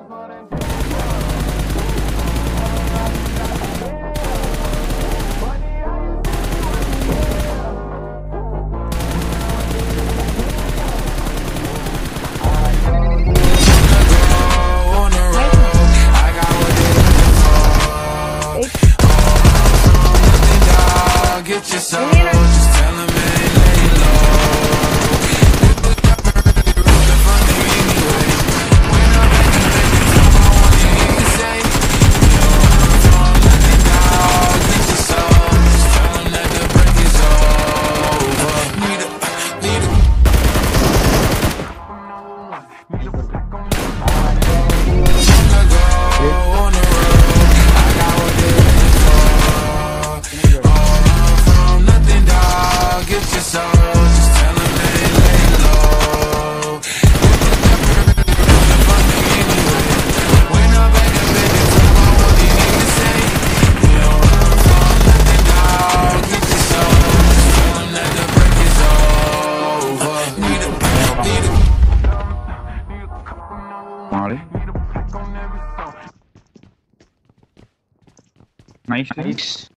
Get your soul, just tell him it ain't lay low. When I'm back in bed, I want you to say, don't let me down. Get your soul, just tell him that the break is over. Need a on the road. I got what they're looking for. Get your soul, just tell him that it lay low. When I'm back in bed, tell me what you need to say. You don't run from nothing, dog. Get your soul, just tell him that the break is over. Molly. Nice.